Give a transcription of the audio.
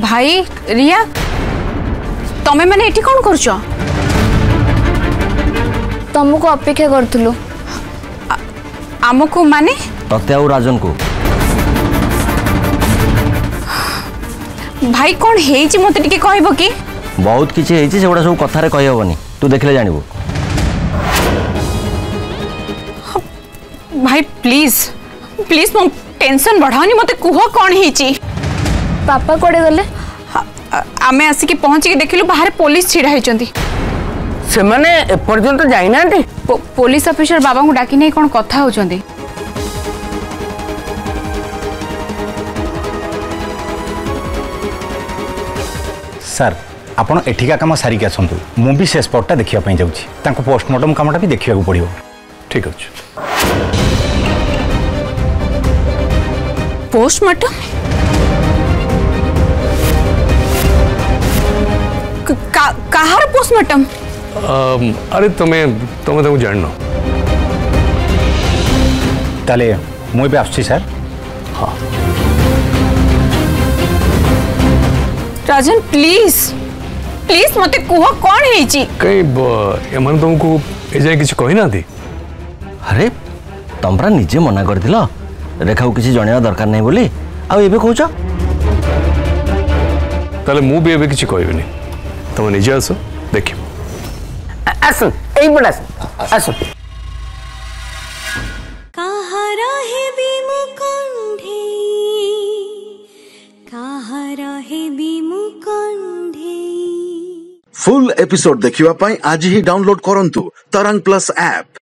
भाई रिया तमे मैंने एठी कौन करछो? तुमको अपेक्षा करथुलु। आमको माने तते और राजन को भाई कौन हेची मते टिके कहबो कि? बहुत किछि हेछि सेगुडा सब कथा रे कहि होबनी तू देखले जानिबो। भाई प्लीज प्लीज मो टेंशन बढ़ानी मते कुह कौन हेची? पापा कोड़े गले? आमे आसिकी पहुंची के देखिलु बाहर पुलिस छिड़ा हेचंती। से माने एपर्यंत जाई नांती? पुलिस ऑफिसर बाबा को डाकी नै कोन कथा होचंती। सर आपण एठिका काम सारिक आसतु मु भी से स्पॉटटा देखिया पई जाउची तांको पोस्टमार्टम कामटा भी देखिया को पड़ियो। ठीक अछि। पोस्टमार्टम कहार पोस्टमार्टम? अरे तुम्हें तो जानना ताले मु भी आछी सर। हाँ राजन प्लीज प्लीज मते कुह कौन हेची? कहीं एमन तुमको ए जाय किछ कहि नाथि? अरे तमरा निजे मना कर दिलो रेखा को किसी जणेवा दरकार नहीं बोली आ एबे कहूछ ताले मु भी एबे किछ कहबिनी तुम निजे आसो देखियो। आसु एई बड आसु कहाँ रहे विमुकुंडे कहाँ रहे विमुकुंडे। फुल एपिसोड देखिवा पाई आज ही डाउनलोड करंतु तरंग प्लस ऐप।